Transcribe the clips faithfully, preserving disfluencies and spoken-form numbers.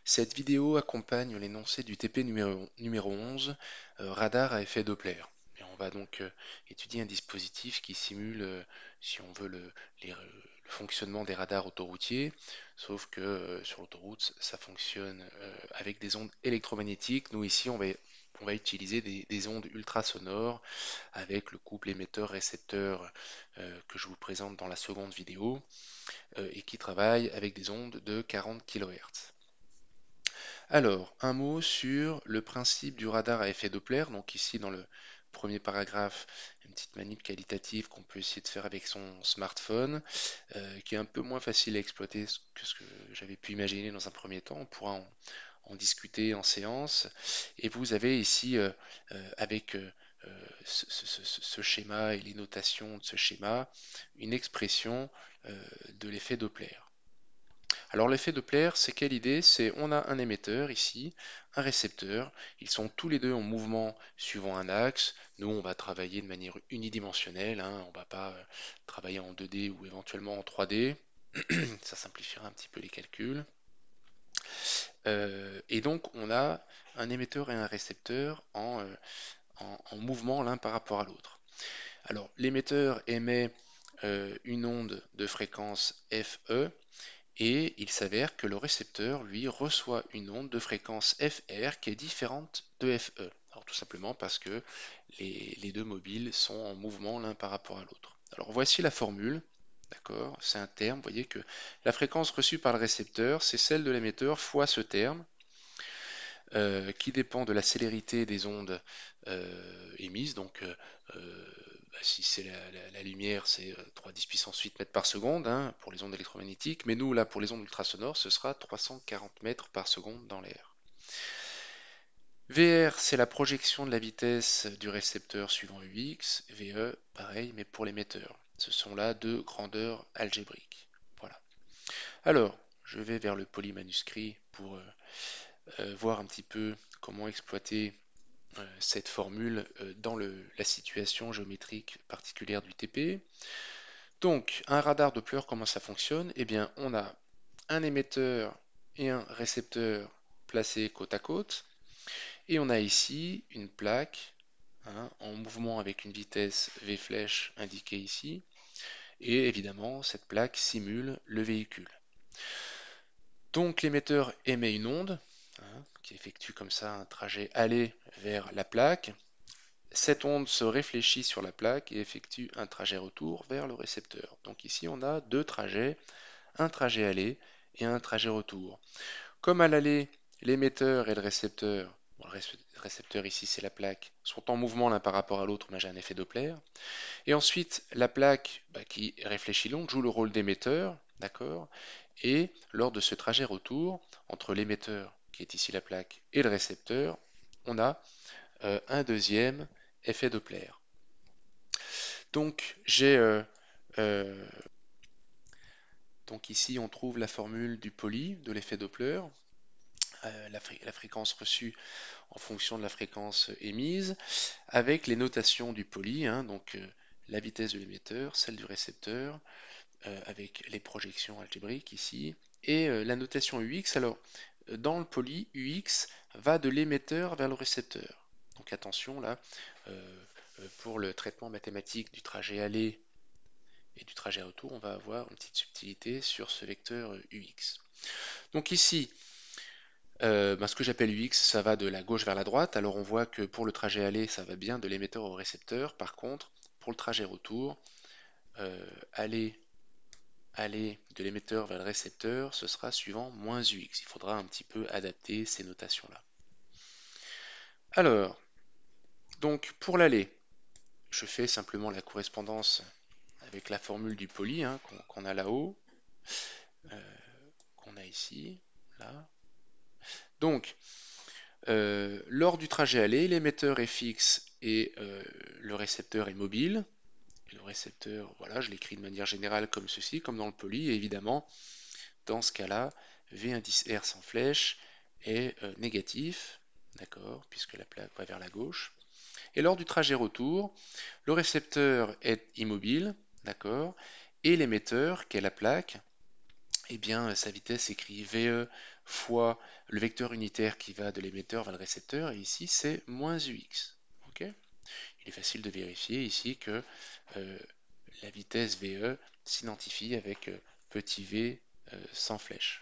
Cette vidéo accompagne l'énoncé du T P numéro, numéro onze, euh, radar à effet Doppler. Et on va donc euh, étudier un dispositif qui simule, euh, si on veut, le, les- le fonctionnement des radars autoroutiers, sauf que euh, sur l'autoroute, ça fonctionne euh, avec des ondes électromagnétiques. Nous, ici, on va, on va utiliser des, des ondes ultrasonores avec le couple émetteur-récepteur euh, que je vous présente dans la seconde vidéo euh, et qui travaille avec des ondes de quarante kilohertz. Alors, un mot sur le principe du radar à effet Doppler. Donc ici, dans le premier paragraphe, une petite manip qualitative qu'on peut essayer de faire avec son smartphone, euh, qui est un peu moins facile à exploiter que ce que j'avais pu imaginer dans un premier temps. On pourra en, en discuter en séance. Et vous avez ici, euh, euh, avec euh, euh, ce, ce- ce- ce schéma et les notations de ce schéma, une expression euh, de l'effet Doppler. Alors l'effet Doppler, c'est quelle idée? C'est on a un émetteur ici, un récepteur, ils sont tous les deux en mouvement suivant un axe. Nous, on va travailler de manière unidimensionnelle, hein, on ne va pas euh, travailler en deux D ou éventuellement en trois D, ça simplifiera un petit peu les calculs. Euh, et donc on a un émetteur et un récepteur en, euh, en- en mouvement l'un par rapport à l'autre. Alors l'émetteur émet euh, une onde de fréquence F E, et il s'avère que le récepteur, lui, reçoit une onde de fréquence F R qui est différente de F E. Alors tout simplement parce que les, les deux mobiles sont en mouvement l'un par rapport à l'autre. Alors voici la formule, d'accord? C'est un terme, vous voyez que la fréquence reçue par le récepteur, c'est celle de l'émetteur fois ce terme, euh, qui dépend de la célérité des ondes euh, émises. Donc, euh, euh, bah, si c'est la, la- la lumière, c'est euh, trois dix puissance huit mètres par seconde hein, pour les ondes électromagnétiques. Mais nous, là, pour les ondes ultrasonores, ce sera trois cent quarante mètres par seconde dans l'air. V R, c'est la projection de la vitesse du récepteur suivant U X. V E, pareil, mais pour l'émetteur. Ce sont là deux grandeurs algébriques. Voilà. Alors, je vais vers le polymanuscrit pour euh, euh, voir un petit peu comment exploiter euh, cette formule euh, dans le- la situation géométrique particulière du T P. Donc, un radar Doppler, comment ça fonctionne? Eh bien, on a un émetteur et un récepteur placés côte à côte, et on a ici une plaque hein, en mouvement avec une vitesse V flèche indiquée ici, et évidemment, cette plaque simule le véhicule. Donc, l'émetteur émet une onde hein, qui effectue comme ça un trajet aller vers la plaque. Cette onde se réfléchit sur la plaque et effectue un trajet retour vers le récepteur. Donc ici, on a deux trajets, un trajet aller et un trajet retour. Comme à l'aller, l'émetteur et le récepteur, bon, le récepteur ici c'est la plaque, sont en mouvement l'un par rapport à l'autre, mais j'ai un effet Doppler. Et ensuite, la plaque bah, qui réfléchit l'onde joue le rôle d'émetteur, d'accord? Et lors de ce trajet retour, entre l'émetteur, qui est ici la plaque, et le récepteur, on a euh, un deuxième effet Doppler. Donc j'ai euh, euh, donc ici on trouve la formule du poly de l'effet Doppler, euh, la, fré- la fréquence reçue en fonction de la fréquence émise, avec les notations du poly, hein, donc euh, la vitesse de l'émetteur, celle du récepteur, euh, avec les projections algébriques ici, et euh, la notation U X. Alors euh, dans le poly, U X va de l'émetteur vers le récepteur. Donc attention là, euh, euh, pour le traitement mathématique du trajet aller et du trajet retour, on va avoir une petite subtilité sur ce vecteur U X. Donc ici, euh, ben, ce que j'appelle U X, ça va de la gauche vers la droite. Alors on voit que pour le trajet aller, ça va bien de l'émetteur au récepteur. Par contre, pour le trajet retour, euh, aller, aller de l'émetteur vers le récepteur, ce sera suivant moins U X. Il faudra un petit peu adapter ces notations-là. Alors, donc pour l'aller, je fais simplement la correspondance avec la formule du poly hein, qu'on qu'on a là-haut, euh, qu'on a ici, là. Donc, euh, lors du trajet aller, l'émetteur est fixe et euh, le récepteur est mobile. Et le récepteur, voilà, je l'écris de manière générale comme ceci, comme dans le poly. Et évidemment, dans ce cas-là, V indice R sans flèche est euh, négatif, d'accord, puisque la plaque va vers la gauche. Et lors du trajet retour, le récepteur est immobile, d'accord, et l'émetteur, qui est la plaque, eh bien, sa vitesse écrit V E fois le vecteur unitaire qui va de l'émetteur vers le récepteur, et ici c'est moins U X. Ok. Il est facile de vérifier ici que euh, la vitesse V E s'identifie avec euh, petit v euh, sans flèche.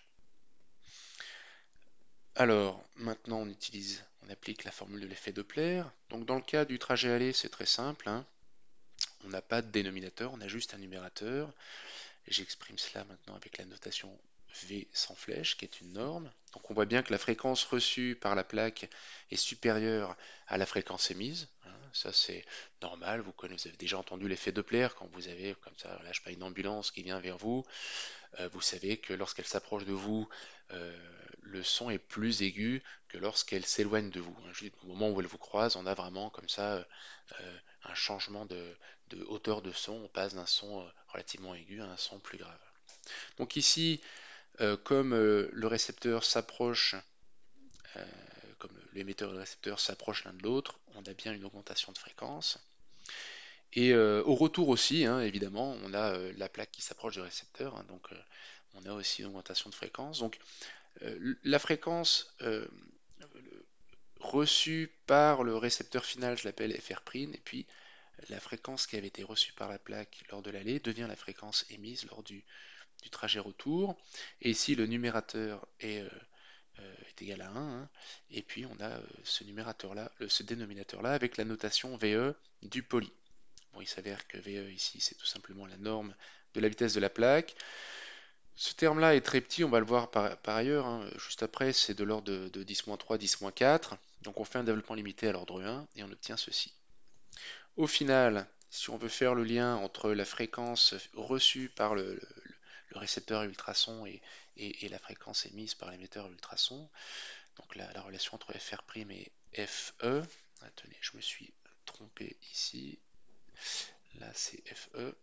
Alors, maintenant on utilise, on applique la formule de l'effet Doppler. Donc dans le cas du trajet aller, c'est très simple, hein. On n'a pas de dénominateur, on a juste un numérateur. J'exprime cela maintenant avec la notation V sans flèche, qui est une norme. Donc on voit bien que la fréquence reçue par la plaque est supérieure à la fréquence émise. Hein, ça c'est normal, vous, connaissez, vous avez déjà entendu l'effet Doppler quand vous avez comme ça, là, je sais pas, une ambulance qui vient vers vous. Euh, vous savez que lorsqu'elle s'approche de vous, euh, le son est plus aigu que lorsqu'elle s'éloigne de vous. Hein. Juste au moment où elle vous croise, on a vraiment comme ça euh, un changement de, de hauteur de son. On passe d'un son euh, relativement aigu à un son plus grave. Donc ici, euh, comme euh, le récepteur s'approche, euh, comme l'émetteur et le récepteur s'approchent l'un de l'autre, on a bien une augmentation de fréquence. Et euh, au retour aussi, hein, évidemment, on a euh, la plaque qui s'approche du récepteur, hein, donc euh, on a aussi une augmentation de fréquence. Donc euh, la fréquence euh, reçue par le récepteur final, je l'appelle F R', et puis la fréquence qui avait été reçue par la plaque lors de l'allée devient la fréquence émise lors du, du trajet retour. Et ici, le numérateur est, euh, euh, est égal à un, hein, et puis on a euh, ce numérateur-là, euh, ce dénominateur-là, avec la notation V E du poli. Bon, il s'avère que V E ici, c'est tout simplement la norme de la vitesse de la plaque. Ce terme-là est très petit, on va le voir par, par ailleurs, hein. Juste après, c'est de l'ordre de, de dix moins trois, dix moins quatre. Donc on fait un développement limité à l'ordre un et on obtient ceci. Au final, si on veut faire le lien entre la fréquence reçue par le, le, le récepteur à ultrasons et, et, et, la fréquence émise par l'émetteur à ultrasons, donc la, la relation entre F R' et F E, attendez, je me suis trompé ici, là c'est F E,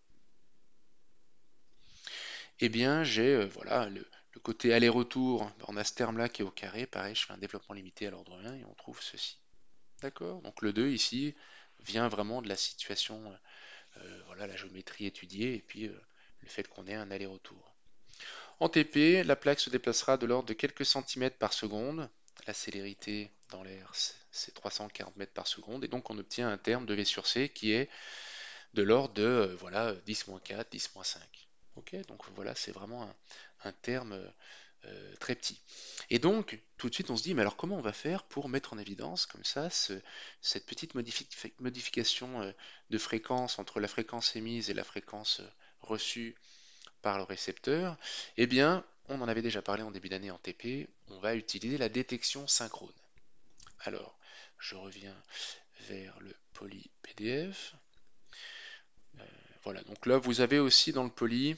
eh bien j'ai euh, voilà, le, le côté aller-retour, on a ce terme-là qui est au carré, pareil, je fais un développement limité à l'ordre un et on trouve ceci. D'accord? Donc le deux ici vient vraiment de la situation, euh, voilà, la géométrie étudiée et puis euh, le fait qu'on ait un aller-retour. En T P, la plaque se déplacera de l'ordre de quelques centimètres par seconde. La célérité dans l'air, c'est trois cent quarante mètres par seconde. Et donc on obtient un terme de V sur C qui est de l'ordre de euh, voilà, dix moins quatre, dix moins cinq. Ok, donc voilà, c'est vraiment un, un terme euh, très petit. Et donc, tout de suite, on se dit, mais alors comment on va faire pour mettre en évidence comme ça ce, cette petite modifi modification euh, de fréquence entre la fréquence émise et la fréquence euh, reçue par le récepteur? Eh bien, on en avait déjà parlé en début d'année en T P, on va utiliser la détection synchrone. Alors, je reviens vers le poly P D F. Euh, voilà, donc là, vous avez aussi dans le poly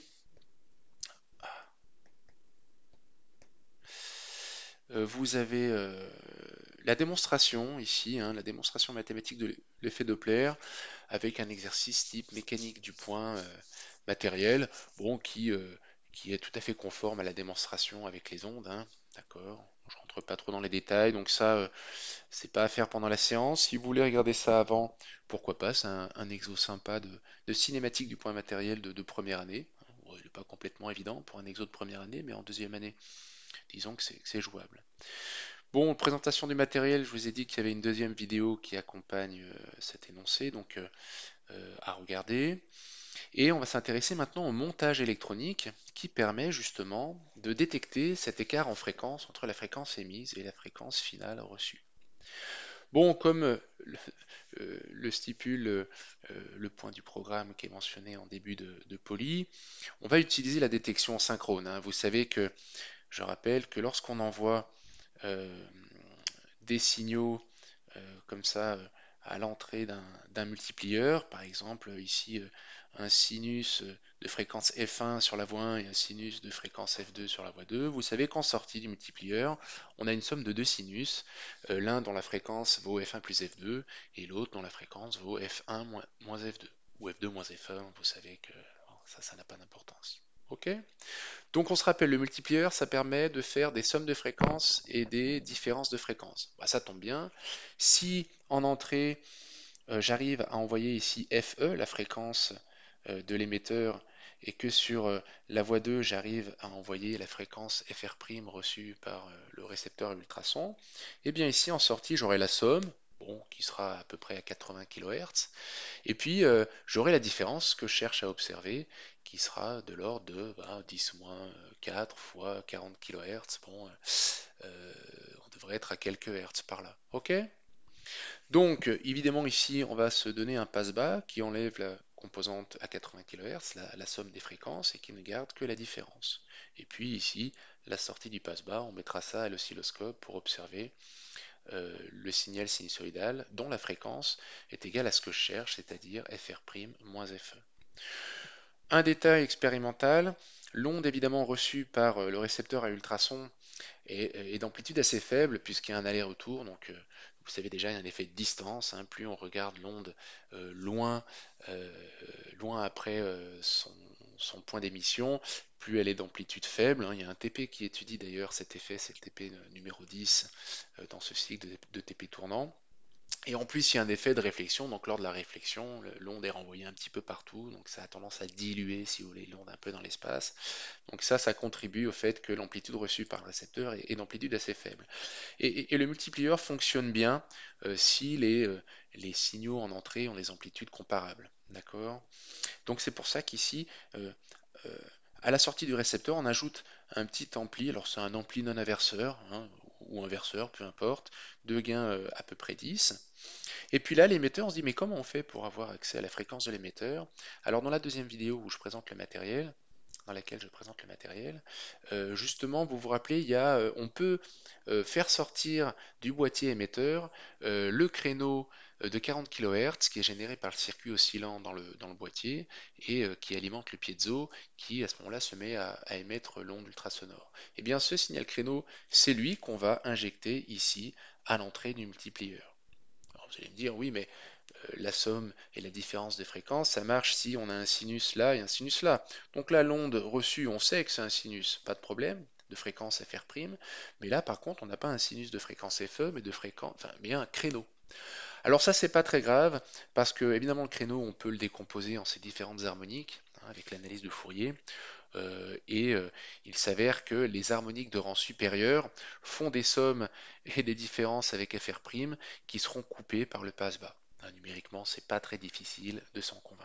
Euh, vous avez euh, la démonstration ici, hein, la démonstration mathématique de l'effet Doppler avec un exercice type mécanique du point euh, matériel, bon, qui, euh, qui est tout à fait conforme à la démonstration avec les ondes, hein, d'accord. Je rentre pas trop dans les détails, donc ça, euh, c'est pas à faire pendant la séance. Si vous voulez regarder ça avant, pourquoi pas, c'est un, un exo sympa de, de cinématique du point matériel de, de première année. Bon, il n'est pas complètement évident pour un exo de première année, mais en deuxième année, disons que c'est jouable. Bon, présentation du matériel, je vous ai dit qu'il y avait une deuxième vidéo qui accompagne euh, cet énoncé, donc euh, euh, à regarder. Et on va s'intéresser maintenant au montage électronique qui permet justement de détecter cet écart en fréquence entre la fréquence émise et la fréquence finale reçue. Bon, comme euh, le, euh, le stipule euh, le point du programme qui est mentionné en début de, de poly, on va utiliser la détection synchrone, hein. Vous savez que, je rappelle que lorsqu'on envoie euh, des signaux euh, comme ça euh, à l'entrée d'un multiplieur, par exemple ici euh, un sinus de fréquence F un sur la voie un et un sinus de fréquence F deux sur la voie deux, vous savez qu'en sortie du multiplieur, on a une somme de deux sinus, euh, l'un dont la fréquence vaut F un plus F deux et l'autre dont la fréquence vaut F un moins, moins F deux, ou F deux moins F un, vous savez que bon, ça, ça n'a pas d'importance. Ok? Donc on se rappelle, le multiplieur, ça permet de faire des sommes de fréquences et des différences de fréquences. Bah, ça tombe bien. Si en entrée, euh, j'arrive à envoyer ici F E, la fréquence euh, de l'émetteur, et que sur euh, la voie deux, j'arrive à envoyer la fréquence F R' reçue par euh, le récepteur à ultrasons, et bien ici en sortie, j'aurai la somme, bon, qui sera à peu près à quatre-vingts kilohertz, et puis euh, j'aurai la différence que je cherche à observer, qui sera de l'ordre de bah, dix moins quatre fois quarante kilohertz. Bon, euh, on devrait être à quelques hertz par là. Ok? Donc, évidemment, ici, on va se donner un passe-bas qui enlève la composante à quatre-vingts kilohertz, la, la somme des fréquences, et qui ne garde que la différence. Et puis ici, la sortie du passe-bas, on mettra ça à l'oscilloscope pour observer euh, le signal sinusoïdal dont la fréquence est égale à ce que je cherche, c'est-à-dire F R' moins F E. Un détail expérimental, l'onde évidemment reçue par euh, le récepteur à ultrasons est, est d'amplitude assez faible puisqu'il y a un aller-retour. Donc, euh, vous savez déjà, il y a un effet de distance, hein. Plus on regarde l'onde euh, loin, euh, loin après euh, son, son point d'émission, plus elle est d'amplitude faible, hein. Il y a un T P qui étudie d'ailleurs cet effet, c'est le T P numéro dix euh, dans ce cycle de, de T P tournant. Et en plus, il y a un effet de réflexion, donc lors de la réflexion, l'onde est renvoyée un petit peu partout, donc ça a tendance à diluer, si vous voulez, l'onde un peu dans l'espace. Donc ça, ça contribue au fait que l'amplitude reçue par le récepteur est, est d'amplitude assez faible. Et, et- et le multiplieur fonctionne bien euh, si les, euh, les signaux en entrée ont des amplitudes comparables. D'accord? Donc c'est pour ça qu'ici, euh, euh, à la sortie du récepteur, on ajoute un petit ampli, alors c'est un ampli non inverseur, hein, ou inverseur, peu importe, de gain euh, à peu près dix. Et puis là, l'émetteur, on se dit, mais comment on fait pour avoir accès à la fréquence de l'émetteur? Alors dans la deuxième vidéo où je présente le matériel, dans laquelle je présente le matériel, euh, justement, vous vous rappelez, il y a, euh, on peut euh, faire sortir du boîtier émetteur euh, le créneau euh, de quarante kilohertz qui est généré par le circuit oscillant dans le, dans le boîtier et euh, qui alimente le piezo qui, à ce moment-là, se met à, à émettre l'onde ultrasonore. Et bien, ce signal créneau, c'est lui qu'on va injecter ici à l'entrée du multiplieur. Alors, vous allez me dire, oui, mais euh, la somme et la différence des fréquences, ça marche si on a un sinus là et un sinus là. Donc là, l'onde reçue, on sait que c'est un sinus, pas de problème, de fréquence F R', mais là, par contre, on n'a pas un sinus de fréquence F E, mais de fréquence, enfin, bien un créneau. Alors ça, c'est pas très grave, parce que évidemment, le créneau, on peut le décomposer en ses différentes harmoniques, hein, avec l'analyse de Fourier. Euh, et euh, il s'avère que les harmoniques de rang supérieur font des sommes et des différences avec F R' qui seront coupées par le passe-bas. Hein, numériquement, c'est pas très difficile de s'en convaincre.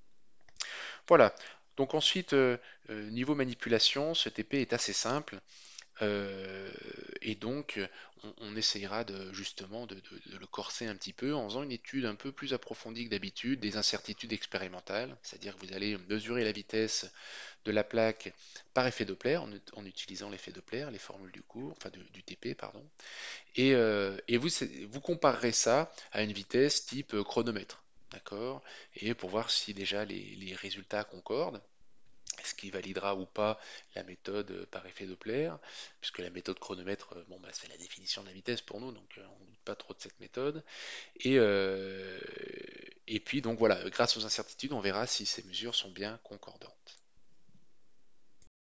Voilà. Donc ensuite, euh, euh, niveau manipulation, ce T P est assez simple. Euh, et donc, on, on essayera de, justement de, de- de le corser un petit peu en faisant une étude un peu plus approfondie que d'habitude, des incertitudes expérimentales, c'est-à-dire que vous allez mesurer la vitesse de la plaque par effet Doppler, en, en utilisant l'effet Doppler, les formules du cours, enfin du, du T P, pardon, et, euh, et vous, vous comparerez ça à une vitesse type euh, chronomètre, d'accord? Et pour voir si déjà les, les résultats concordent, ce qui validera ou pas la méthode euh, par effet Doppler, puisque la méthode chronomètre, euh, bon, bah, c'est la définition de la vitesse pour nous, donc euh, on ne doute pas trop de cette méthode. Et, euh, et puis, donc voilà, grâce aux incertitudes, on verra si ces mesures sont bien concordantes.